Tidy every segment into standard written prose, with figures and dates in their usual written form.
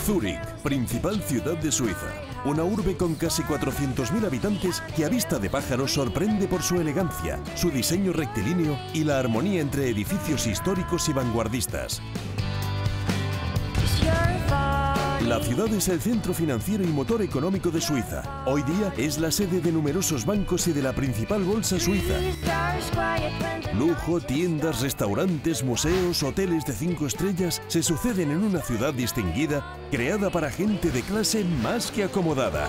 Zúrich, principal ciudad de Suiza. Una urbe con casi 400.000 habitantes que a vista de pájaro sorprende por su elegancia, su diseño rectilíneo y la armonía entre edificios históricos y vanguardistas. La ciudad es el centro financiero y motor económico de Suiza. Hoy día es la sede de numerosos bancos y de la principal bolsa suiza. Lujo, tiendas, restaurantes, museos, hoteles de 5 estrellas se suceden en una ciudad distinguida, creada para gente de clase más que acomodada.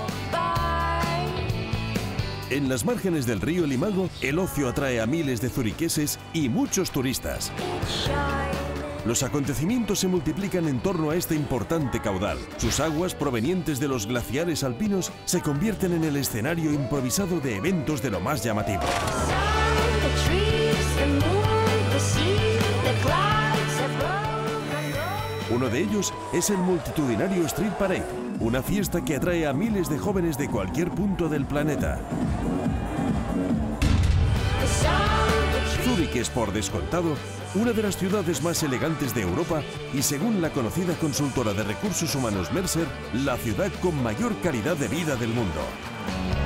En las márgenes del río Limago, el ocio atrae a miles de zuriqueses y muchos turistas. Los acontecimientos se multiplican en torno a este importante caudal. Sus aguas, provenientes de los glaciares alpinos, se convierten en el escenario improvisado de eventos de lo más llamativo. Uno de ellos es el multitudinario Street Parade, una fiesta que atrae a miles de jóvenes de cualquier punto del planeta. Zúrich es, por descontado, una de las ciudades más elegantes de Europa y, según la conocida consultora de recursos humanos Mercer, la ciudad con mayor calidad de vida del mundo.